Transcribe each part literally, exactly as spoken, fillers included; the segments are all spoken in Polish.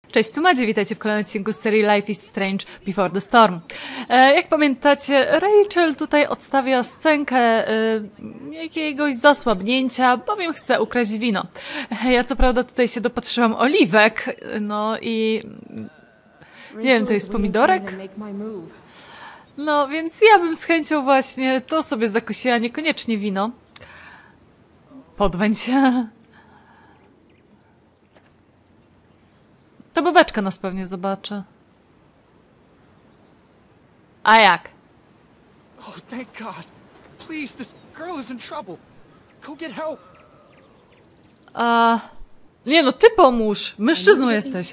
Cześć, tu Madzie, witajcie w kolejnym odcinku z serii Life is Strange Before the Storm. E, jak pamiętacie, Rachel tutaj odstawia scenkę e, jakiegoś zasłabnięcia, bowiem chce ukraść wino. E, ja co prawda tutaj się dopatrzyłam oliwek, no i... nie wiem, to jest pomidorek? No, więc ja bym z chęcią właśnie to sobie zakosiła, niekoniecznie wino. Podwędź się. To babeczka nas pewnie zobaczy. A jak? Oh, thank God. Please, this girl is in trouble. Go get help. A... Nie no, ty pomóż. Mężczyzną jesteś.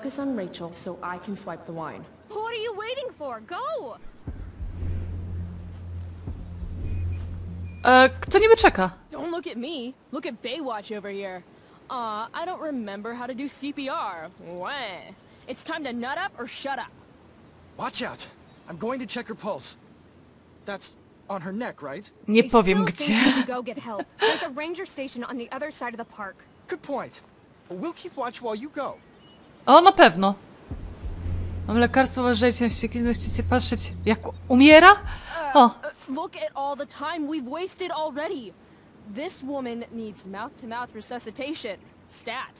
E, kto niby czeka? Don't look at me. Look at Baywatch over here. Uh, I don't remember how to do C P R. Wah. It's time to nut up or shut up. Watch out. I'm going to check her pulse. That's on her neck, right? Nie I powiem still gdzie. think you should go get help. There's a ranger station on the other side of the park. Good point. But we'll keep watch while you go. O, na pewno. Mam lekarstwo, uważajcie, wściekli, chcecie patrzeć jak umiera? O, Uh, look at all the time we've wasted already. This woman needs mouth-to-mouth resuscitation. Stat.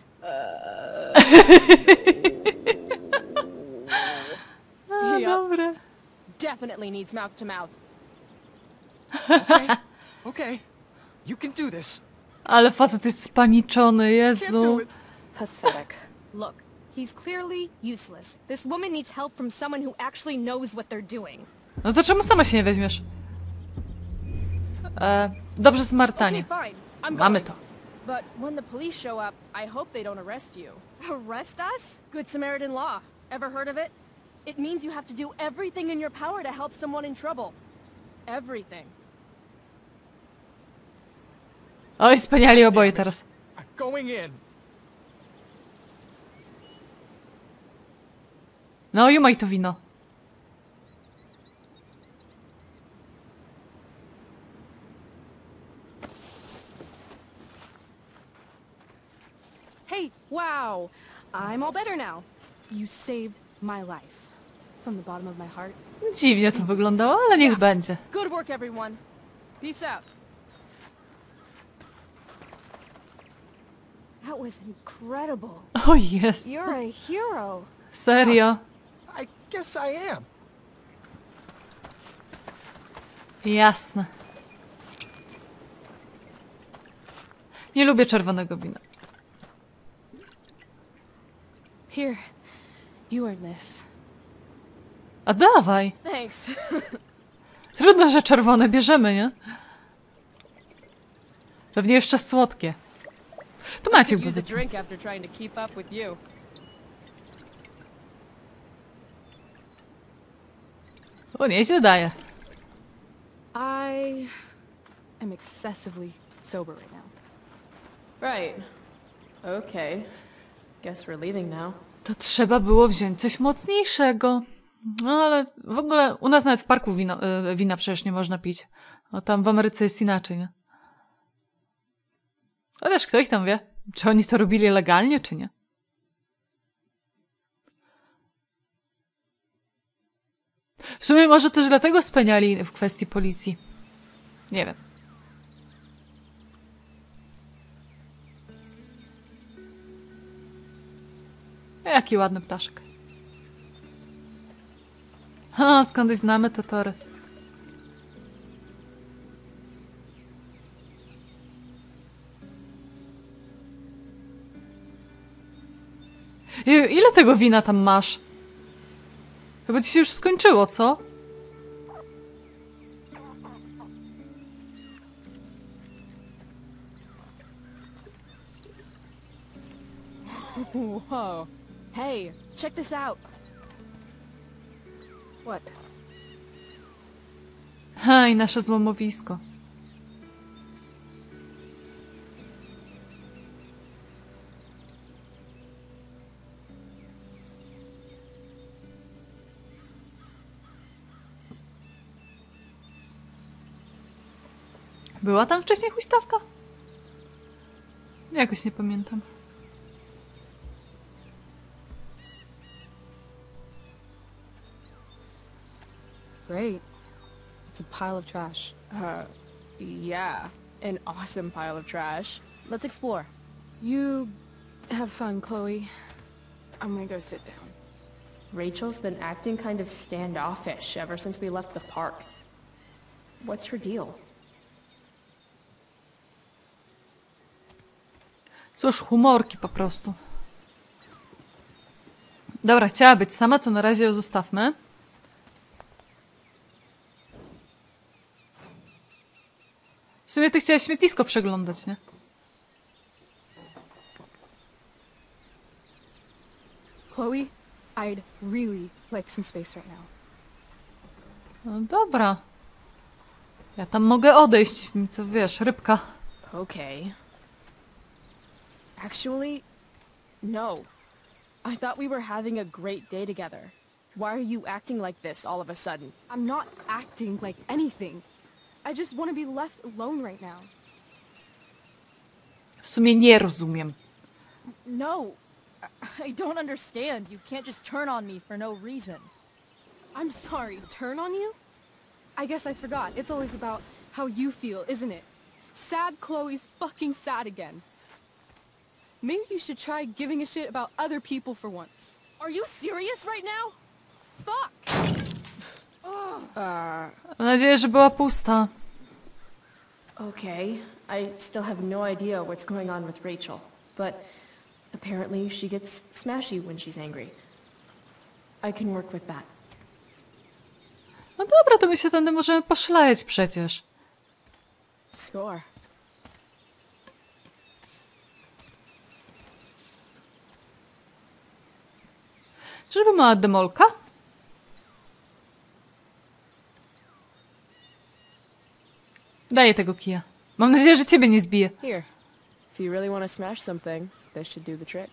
a, Yep. dobre. Definitely needs mouth-to-mouth. Okay. Okay. You can do this. Ale facet jest spaniczony, Can't do Jezu. it. Pathetic. Look, he's clearly useless. This woman needs help from someone who actually knows what they're doing. No to czemu sama się nie weźmiesz? E, dobrze, Smartanie. Okay, fine. I'm Mamy going. to. But when the police show up, I hope they don't arrest you. Arrest us? Good Samaritan law. Ever heard of it? It means you have to do everything in your power to help someone in trouble. Everything. Oj, wspaniali oboje Damn it. teraz. I'm going in. No i maj to wino. Hey, wow. I'm all better now. You saved my life. From the bottom of my heart. Dziwnie to wyglądało, ale niech będzie. Good work, everyone. Peace out. That was incredible. O jest. You're a hero. Serio. I guess I am. Jasne. Nie lubię czerwonego wina. Here. You earned this. A dawaj. Thanks. Trudno, że czerwone bierzemy, nie? Pewnie jeszcze słodkie. Tu Maciek Use a był. drink after trying to keep up with you. O, nieźle daje. I am excessively sober right now. Right. Okay. Guess we're leaving now. To trzeba było wziąć coś mocniejszego. No ale w ogóle u nas nawet w parku wino, y, wina przecież nie można pić. A tam w Ameryce jest inaczej, nie? Ależ kto ich tam wie? Czy oni to robili legalnie, czy nie? W sumie może też dlatego speniali w kwestii policji. Nie wiem. Jaki ładny ptaszek. Ha, skądś znamy te tory. Jeju, ile tego wina tam masz? Chyba ci się już skończyło, co? Whoa. Hey, check this out. What? Ha, i nasze złomowisko. Była tam wcześniej huśtawka? Jakoś nie pamiętam. great. It's a pile of trash. Uh, yeah. An awesome pile of trash. Let's explore. You have fun, Chloe. I'm gonna go sit down. Rachel's been acting kind of standoffish ever since we left the park. What's her deal? Cóż, humorki po prostu. Dobra, chciała być sama, to na razie ją zostawmy. W sumie ty chciałaś śmietnisko przeglądać, nie? Chloe, I'd really like some space right now. No dobra. Ja tam mogę odejść, mi to wiesz, rybka. Okay. Actually, no. I thought we were having a great day together. Why are you acting like this all of a sudden? I'm not acting like anything. I just want to be left alone right now. W sumie nie rozumiem. No. I don't understand. You can't just turn on me for no reason. I'm sorry, turn on you? I guess I forgot. It's always about how you feel, isn't it? Sad Chloe's fucking sad again. Maybe you should try giving a shit about other people for once. Are you serious right now? Fuck! Uh, Mam nadzieję, że była pusta. okay. I still have no idea what's going on with Rachel, but apparently she gets smashy when she's angry. I can work with that. No dobra, to my się tędy możemy poszlajać przecież. Score. Czyżby mała demolka? Daję tego kija. Mam nadzieję, że ciebie nie zbije. Here. If you really want to smash something, this should do the trick.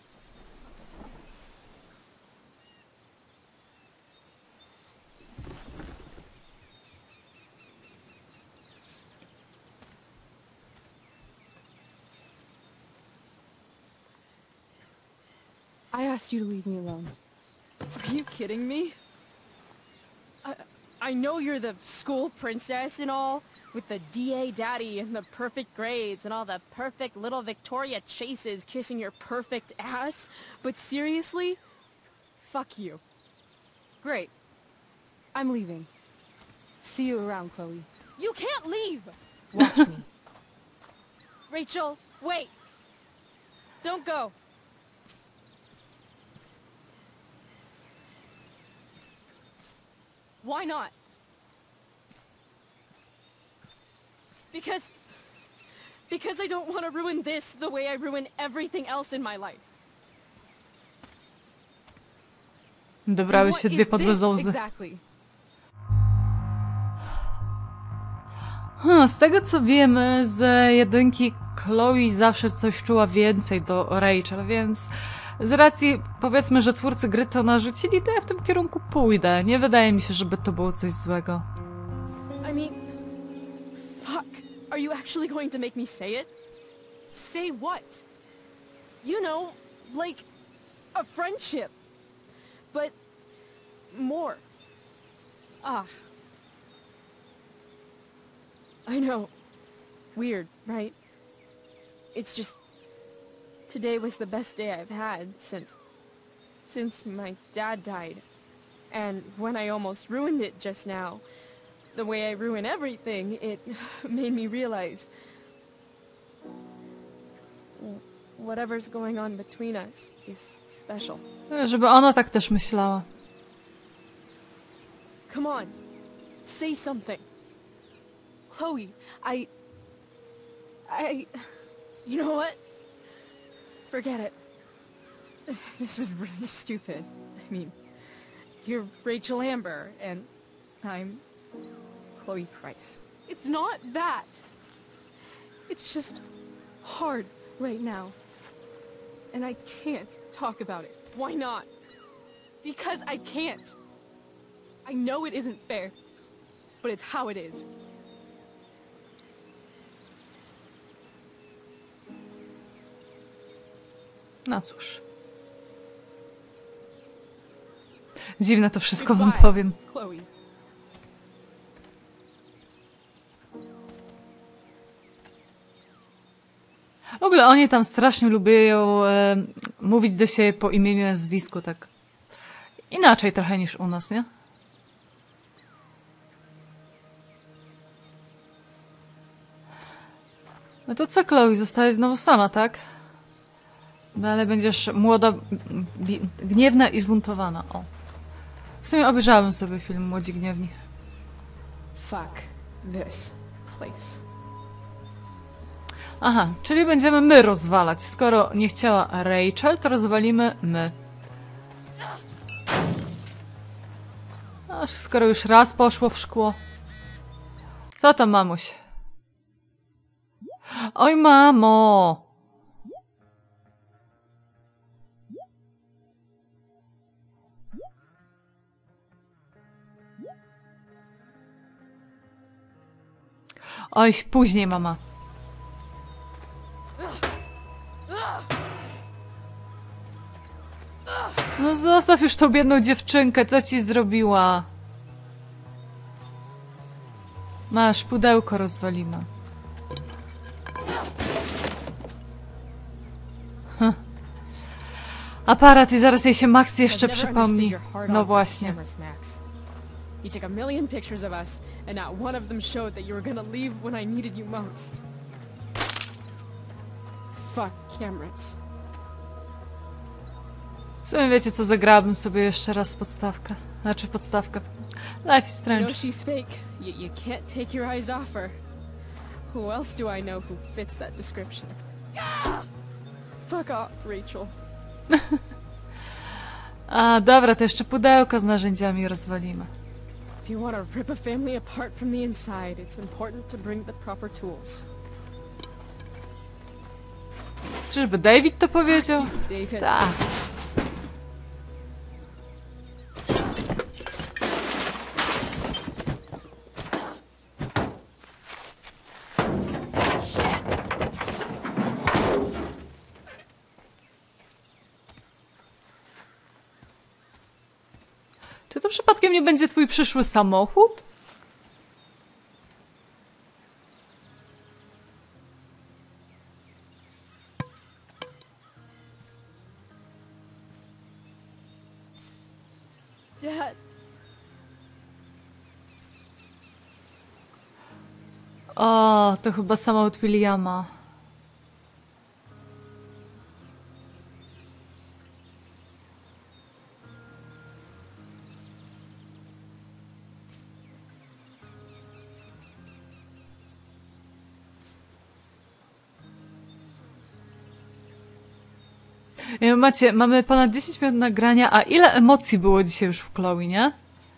I asked you to leave me alone. Are you kidding me? I, I know you're the school princess and all, with the D A daddy and the perfect grades and all the perfect little Victoria chases kissing your perfect ass, but seriously? Fuck you. Great. I'm leaving. See you around, Chloe. You can't leave! Watch me. Rachel, wait! Don't go! Why not? Because... Because I don't want to ruin this the way I ruin everything else in my life. Dobrały What się is dwie podłe this łzy. exactly? Hmm, z tego co wiemy z jedynki, Chloe zawsze coś czuła więcej do Rachel, więc z racji, powiedzmy, że twórcy gry to narzucili, to ja w tym kierunku pójdę. Nie wydaje mi się, żeby to było coś złego. I mean... Fuck. Are you actually going to make me say it? Say what? You know, like... a friendship. But... more. Ah, I know. Weird, right? It's just... Today was the best day I've had since... since my dad died. And when I almost ruined it just now, the way I ruin everything, it made me realize... whatever's going on between us is special. Żeby ona tak też myślała. Come on. Say something. Chloe, I... I... You know what? Forget it. This was really stupid. I mean, you're Rachel Amber, and I'm Chloe Price. It's not that. It's just hard right now. And I can't talk about it. Why not? Because I can't. I know it isn't fair, but it's how it is. No cóż. Dziwne to wszystko wam Goodbye, powiem. Chloe. ogóle oni tam strasznie lubią e, mówić do siebie po imieniu i nazwisku, tak inaczej trochę niż u nas, nie? No to co, Chloe? Zostajesz znowu sama, tak? Dalej będziesz młoda, gniewna i zbuntowana. O. W sumie obejrzałem sobie film Młodzi Gniewni. Fuck this place. Aha, czyli będziemy my rozwalać. Skoro nie chciała Rachel, to rozwalimy my. Aż skoro już raz poszło w szkło. Co tam, mamuś? Oj, mamo! Oj, później, mama. No zostaw już tą biedną dziewczynkę, co ci zrobiła? Masz, pudełko rozwalimy. Hm. Aparat i zaraz jej się Max jeszcze przypomni. No właśnie. You took a million pictures of us, and not one of them showed that you were gonna leave when I needed you most. Fuck cameras. W sumie wiecie co, zagrałabym sobie jeszcze raz podstawkę. Znaczy podstawkę. Life is You Strange. know she's fake. You, you can't take your eyes off her. Who else do I know who fits that description? Fuck off, Rachel. A, dobra, to jeszcze pudełko z narzędziami rozwalimy. If you want to rip a family apart from the inside, it's important to bring the proper tools. Czyżby David to powiedział? Fuck you, David. Tak. Czy to przypadkiem nie będzie twój przyszły samochód? Dad. O, to chyba samochód Williama. E, Macie, mamy ponad dziesięć minut nagrania, a ile emocji było dzisiaj już w Chloe, nie?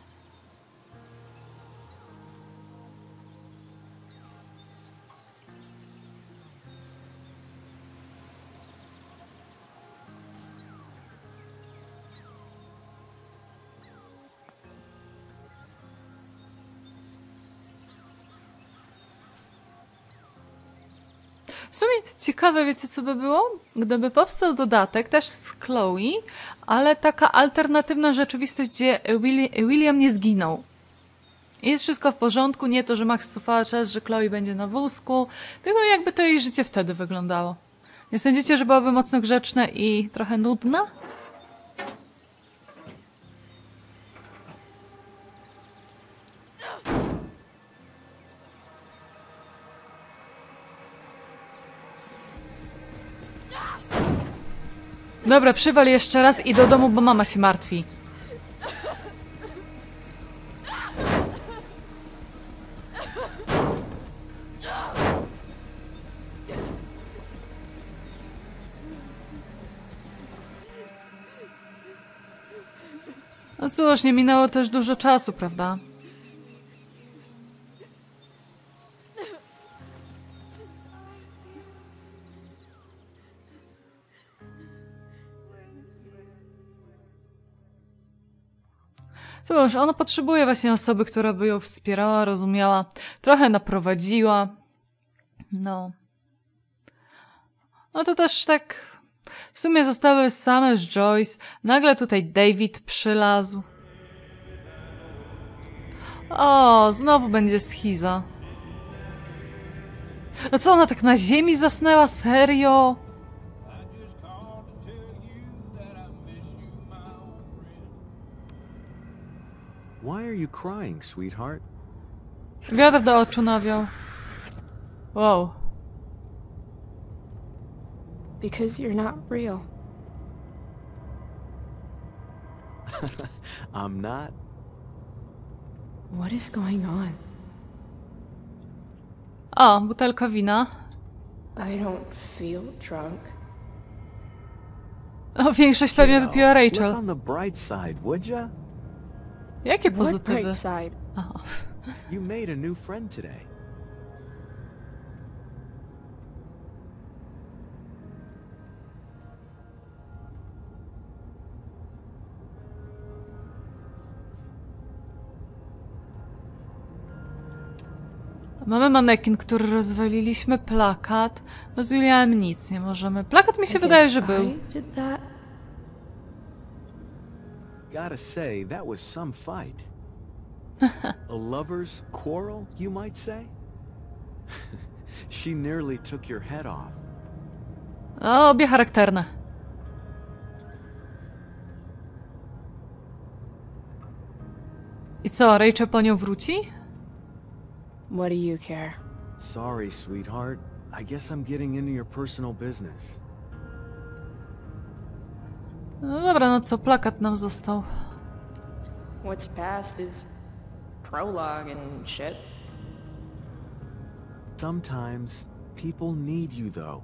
W sumie ciekawe, wiecie co by było? Gdyby powstał dodatek też z Chloe, ale taka alternatywna rzeczywistość, gdzie Willi William nie zginął. Jest wszystko w porządku, nie to, że Max cofała czas, że Chloe będzie na wózku, tylko jakby to jej życie wtedy wyglądało. Nie sądzicie, że byłoby mocno grzeczne i trochę nudne? Dobra, przywal jeszcze raz i do domu, bo mama się martwi. No cóż, nie minęło też dużo czasu, prawda? Cóż, ona potrzebuje właśnie osoby, która by ją wspierała, rozumiała, trochę naprowadziła. No. No to też tak... W sumie zostały same z Joyce. Nagle tutaj David przylazł. O, znowu będzie schiza. No co, ona tak na ziemi zasnęła? Serio? Why are you crying, sweetheart? Wiatr do oczu nawiał. Wow. Because you're not real. I'm not. What is going on? O, butelka wina. I don't feel drunk. O, większość pewnie Kiddo, wypiła Look Rachel. on the bright side, would ya? Jakie What pozytywy? bright side? Aha. You made a new friend today. Mamy manekin, który rozwaliliśmy, plakat. No z Williamem nic nie możemy. Plakat mi się I wydaje, guess że był. I did that. Gotta say, that was some fight. A lover's quarrel, you might say? She nearly took your head off. O, obie charakterne. I co, Rachel po nią wróci? What do you care? Sorry, sweetheart. I guess I'm getting into your personal business. No dobra, no co, plakat nam został. What's past is prologue and shit. Sometimes people need you, though.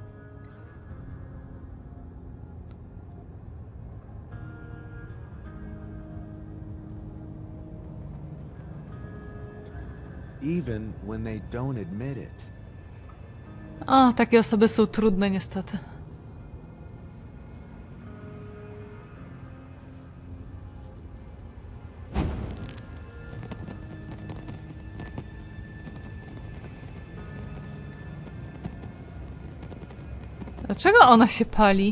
Even when they don't admit it. O, takie osoby są trudne niestety. Dlaczego ona się pali?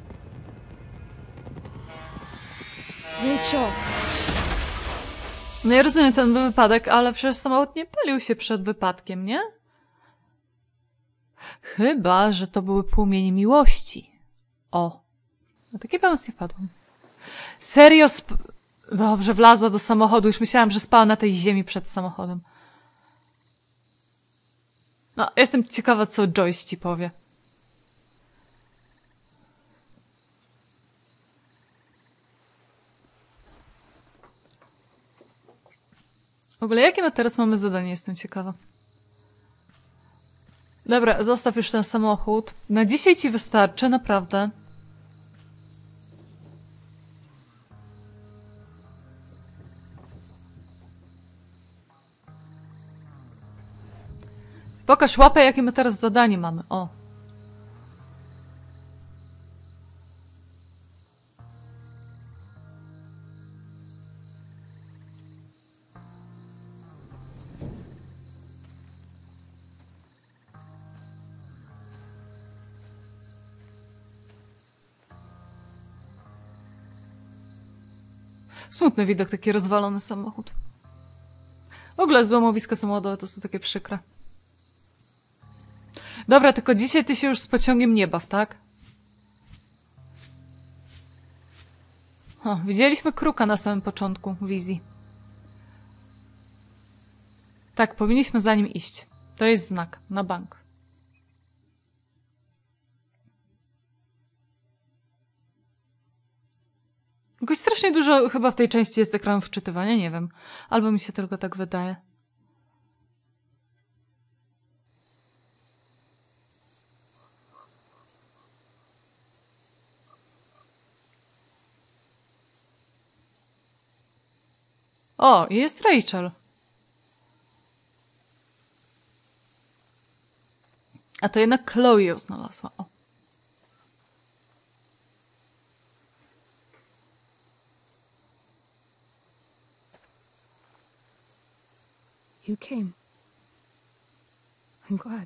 Rachel! No ja rozumiem ten wypadek, ale przecież samochód nie palił się przed wypadkiem, nie? Chyba, że to były płomienie miłości. O. Na taki pomysł nie wpadłam. Serio sp... Dobrze, wlazła do samochodu. Już myślałam, że spała na tej ziemi przed samochodem. No, jestem ciekawa, co Joyce ci powie. W ogóle jakie my teraz mamy zadanie? Jestem ciekawa. Dobra, zostaw już ten samochód. Na dzisiaj ci wystarczy, naprawdę. Pokaż łapę, jakie my teraz zadanie mamy. O. Smutny widok, taki rozwalony samochód. W ogóle złomowiska samochodowe to są takie przykre. Dobra, tylko dzisiaj ty się już z pociągiem nie baw, tak? O, widzieliśmy kruka na samym początku wizji. Tak, powinniśmy za nim iść. To jest znak, na bank. Jakoś strasznie dużo chyba w tej części jest ekranu wczytywania, nie wiem. Albo mi się tylko tak wydaje. O, i jest Rachel. A to jednak Chloe ją znalazła. O. You came. I'm glad.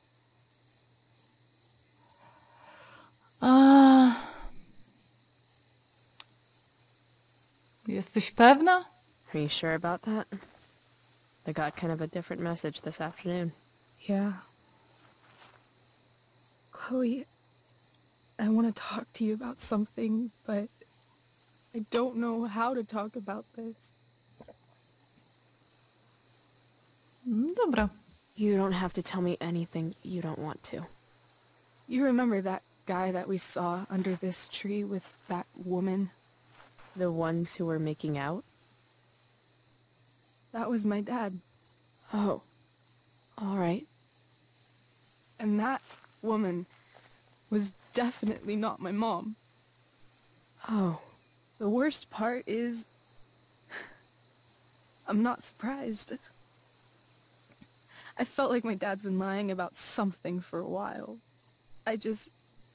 A... Jesteś pewna? Are you sure about that? I got kind of a different message this afternoon. Yeah. Chloe, I want to talk to you about something, but I don't know how to talk about this. Mm, Dobra. You don't have to tell me anything you don't want to. You remember that guy that we saw under this tree with that woman? The ones who were making out? That was my dad. Oh. All right. And that woman was definitely not my mom. Oh. The worst part is, I'm not surprised. I felt like my dad's been lying about something for a while. I just...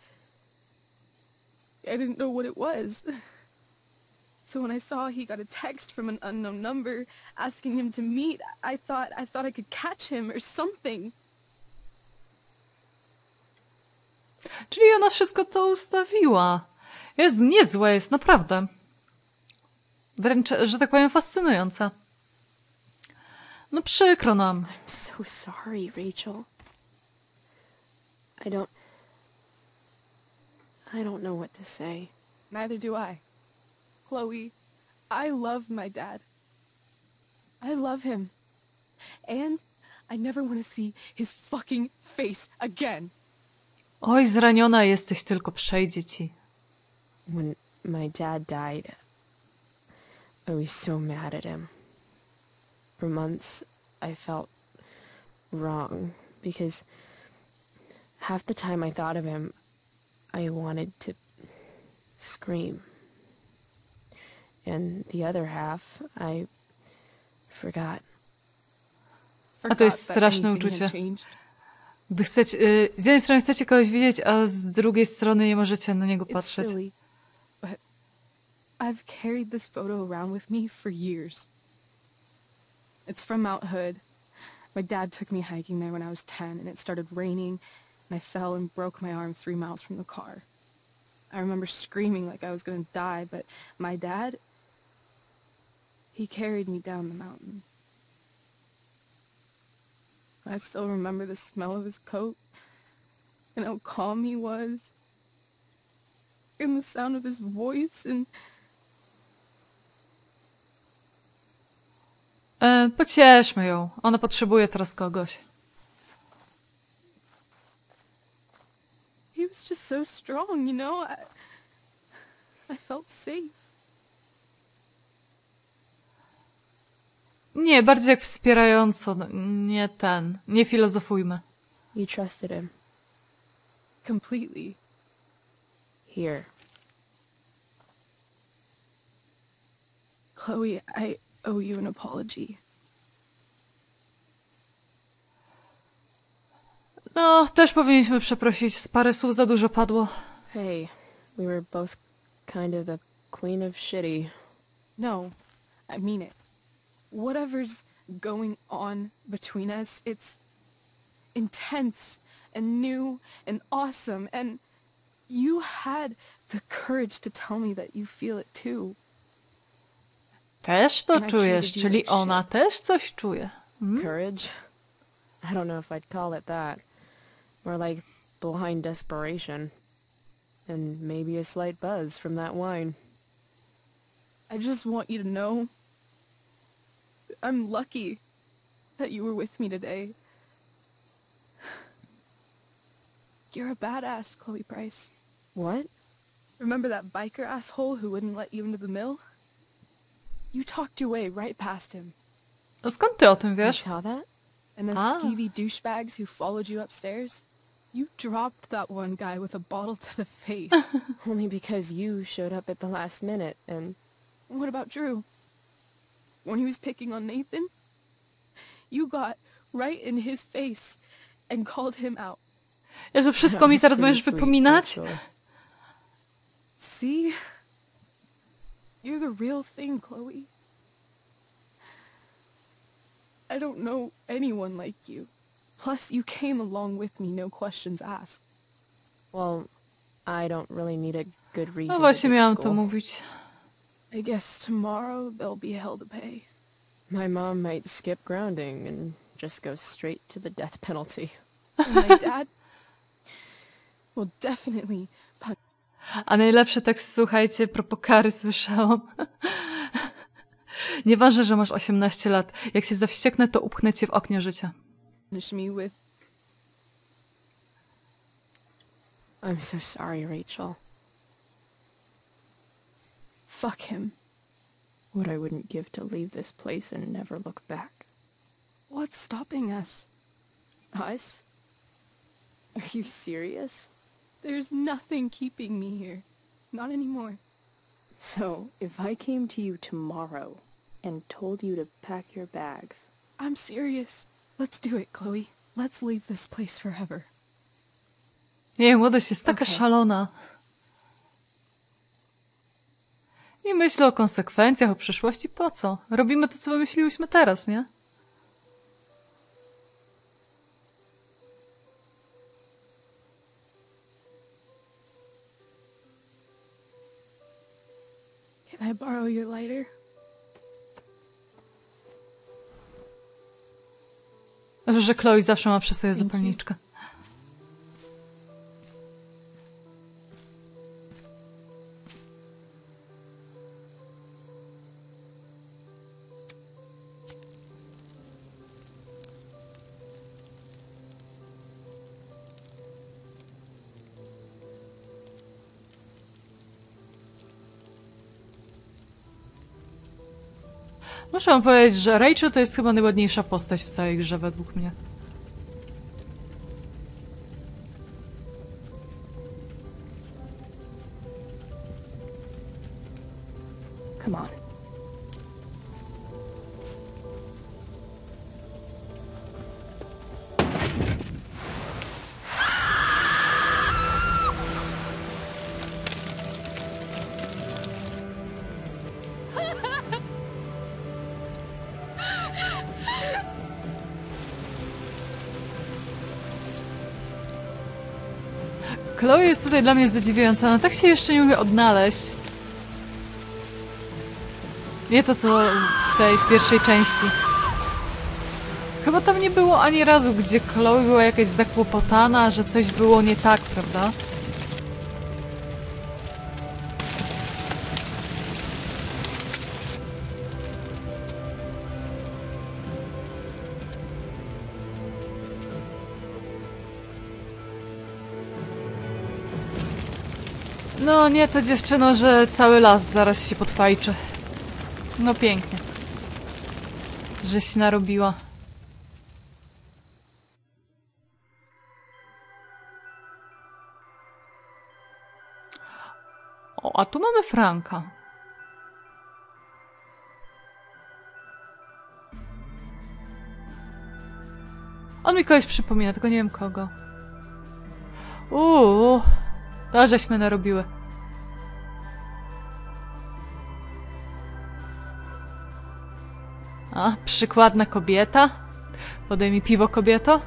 I didn't know what it was. So when I saw he got a text from an unknown number asking him to meet, I thought I thought I could catch him or something. Czyli ona wszystko to ustawiła. Jest niezłe, jest naprawdę. Wręcz, że tak powiem, fascynująca. No przykro nam. I'm so sorry, Rachel. I don't... I don't know what to say. Neither do I. Chloe, I love my dad. I love him. And I never want to see his fucking face again. Oj, zraniona jesteś, tylko przejdzie ci. When my dad died, I was so mad at him. For months, I felt wrong because half the time I thought of him, I wanted to scream. And the other half, I forgot. A to jest straszne uczucie. Gdy chcecie, y, z jednej strony chcecie kogoś widzieć, a z drugiej strony nie możecie na niego patrzeć. It's silly, but I've carried this photo around with me for years. It's from Mount Hood. My dad took me hiking there when I was ten, and it started raining, and I fell and broke my arm three miles from the car. I remember screaming like I was gonna die, but my dad, he carried me down the mountain. I still remember the smell of his coat, and how calm he was, and the sound of his voice, and... E, pocieszmy ją. Ona potrzebuje teraz kogoś. He was just so strong, you know? I, I felt safe. Nie, bardziej jak wspierająco. Nie ten. Nie filozofujmy. You trusted him. Completely. Here. Chloe, I owe you an apology. No, też powinniśmy przeprosić. Z parę słów za dużo padło. Hey, we were both kind of the queen of shitty. No, I mean it. Whatever's going on between us, it's intense and new and awesome, and you had the courage to tell me that you feel it too. Też to czujesz, czyli ona też coś czuje. Hmm? Courage? I don't know if I'd call it that. More like blind desperation. And maybe a slight buzz from that wine. I just want you to know I'm lucky that you were with me today. You're a badass, Chloe Price. What? Remember that biker asshole who wouldn't let you into the mill? You talked your way right past him. A skąd ty o tym You wiesz? saw that? And those Ah. skeevy douchebags who followed you upstairs? You dropped that one guy with a bottle to the face. Only because you showed up at the last minute and... What about Drew? When he was picking on Nathan? You got right in his face and called him out. Jezu, wszystko mi teraz będziesz wypominać? See? You're the real thing, Chloe. I don't know anyone like you. Plus, you came along with me, no questions asked. Well, I don't really need a good reason No to właśnie ditch miałam to school. mówić. I guess tomorrow there'll be hell to pay. My mom might skip grounding and just go straight to the death penalty. And my dad? will definitely punch. A najlepszy tekst, słuchajcie, propos kary słyszałam. Nieważne, że masz osiemnaście lat. Jak się zawścieknę, to upchnę cię w oknie życia. Me with. I'm so sorry, Rachel. Fuck him. What I wouldn't give to leave this place and never look back. What's stopping us? Us? Are you serious? There's nothing keeping me here. Not anymore. So, if I came to you tomorrow and told you to pack your bags... I'm serious. Let's do it, Chloe. Let's leave this place forever. Nie, młodość jest taka Okay. szalona. I myślę o konsekwencjach, o przyszłości. Po co? Robimy to, co wymyśliłyśmy teraz, nie? Can I borrow your lighter? Że Chloe zawsze ma przy sobie zapalniczkę. Muszę wam powiedzieć, że Rachel to jest chyba najładniejsza postać w całej grze według mnie. Come on. Chloe jest tutaj dla mnie zadziwiająca. Ona tak się jeszcze nie umie odnaleźć. Nie to, co w tej, w pierwszej części. Chyba tam nie było ani razu, gdzie Chloe była jakaś zakłopotana, że coś było nie tak, prawda? No nie to dziewczyno, że cały las zaraz się potwajczy. No pięknie. Żeś narobiła. O, a tu mamy Franka. On mi kogoś przypomina, tylko nie wiem kogo. Uuu, to żeśmy narobiły. A, przykładna kobieta. Podaj mi piwo, kobieto.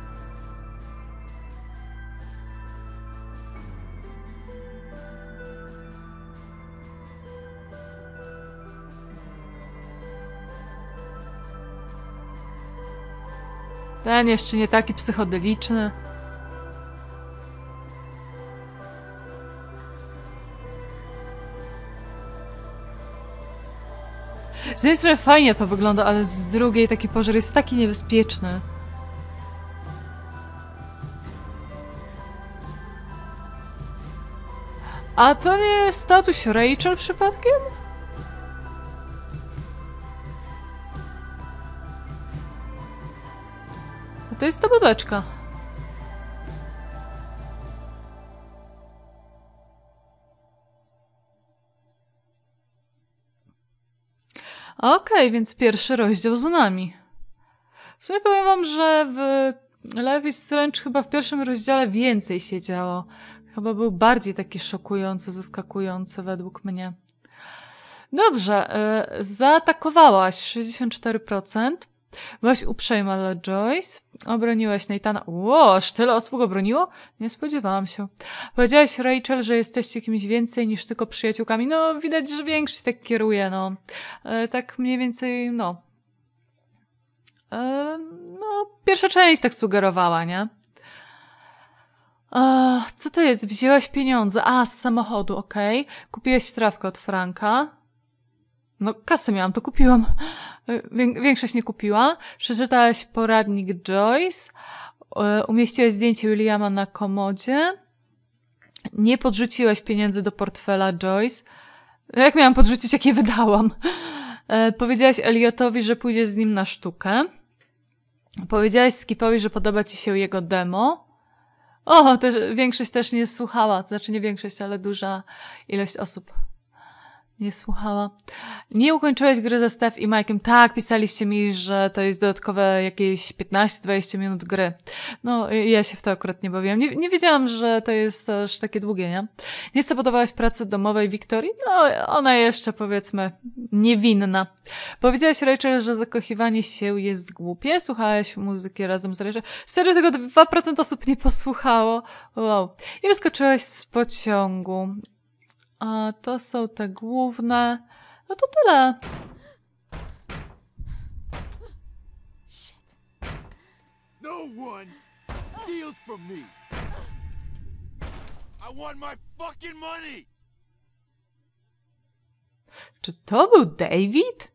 Ten jeszcze nie taki psychodeliczny. Z jednej strony fajnie to wygląda, ale z drugiej taki pożar jest taki niebezpieczny. A to nie jest tatuś Rachel przypadkiem? A to jest ta babeczka. Okej, okay, więc pierwszy rozdział za nami. W sumie powiem wam, że w Life is Strange chyba w pierwszym rozdziale więcej się działo. Chyba był bardziej taki szokujący, zaskakujący według mnie. Dobrze, yy, zaatakowałaś sześćdziesiąt cztery procent. Byłaś uprzejma dla Joyce. Obroniłaś Nathana. Ło, aż tyle osób obroniło? Nie spodziewałam się. Powiedziałaś Rachel, że jesteście kimś więcej niż tylko przyjaciółkami. No, widać, że większość tak kieruje, no. E, tak mniej więcej, no. E, no, pierwsza część tak sugerowała, nie? A, co to jest? Wzięłaś pieniądze. A, z samochodu, okej. Okay. Kupiłeś trawkę od Franka. No, kasę miałam, to kupiłam. Wię większość nie kupiła. Przeczytałaś poradnik Joyce. Umieściłaś zdjęcie Williama na komodzie. Nie podrzuciłaś pieniędzy do portfela Joyce. Jak miałam podrzucić, jak je wydałam? Powiedziałaś Eliotowi, że pójdziesz z nim na sztukę. Powiedziałaś Skipowi, że podoba ci się jego demo. O, też, większość też nie słuchała. To znaczy nie większość, ale duża ilość osób nie słuchała. Nie ukończyłeś gry ze Steph i Mike'em. Tak, pisaliście mi, że to jest dodatkowe jakieś piętnaście dwadzieścia minut gry. No, ja się w to akurat nie bawiłam. Nie, nie wiedziałam, że to jest aż takie długie, nie? Nie spodobałaś pracy domowej Wiktorii? No, ona jeszcze, powiedzmy, niewinna. Powiedziałaś Rachel, że zakochiwanie się jest głupie. Słuchałaś muzyki razem z Rachel. Serio, tego dwa procent osób nie posłuchało. Wow. I wyskoczyłaś z pociągu. A to są te główne. No to tyle. No one steals from me. I want my fucking money. Czy to był David?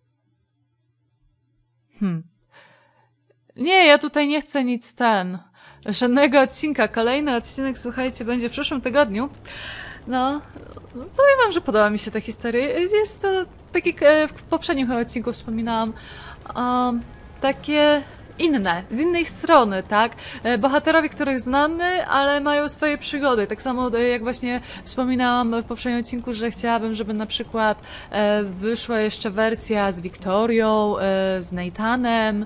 Hmm. Nie, ja tutaj nie chcę nic ten. Żadnego odcinka. Kolejny odcinek, słuchajcie, będzie w przyszłym tygodniu. No, powiem wam, że podoba mi się ta historia. Jest to, tak jak w poprzednim odcinku wspominałam, um, takie inne, z innej strony, tak? Bohaterowie, których znamy, ale mają swoje przygody. Tak samo jak właśnie wspominałam w poprzednim odcinku, że chciałabym, żeby na przykład e, wyszła jeszcze wersja z Wiktorią, e, z Nathanem.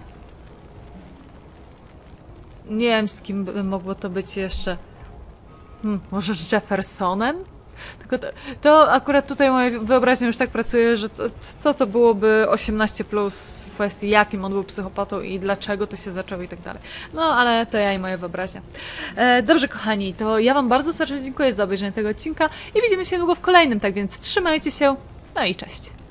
Nie wiem, z kim by mogło to być jeszcze. Hmm, może z Jeffersonem? Tylko to, to akurat tutaj moja wyobraźnia już tak pracuje, że to, to, to byłoby osiemnaście plus w kwestii jakim on był psychopatą i dlaczego to się zaczęło i tak dalej. No, ale to ja i moja wyobraźnia. E, dobrze, kochani, to ja wam bardzo serdecznie dziękuję za obejrzenie tego odcinka i widzimy się niedługo w kolejnym, tak więc trzymajcie się, no i cześć.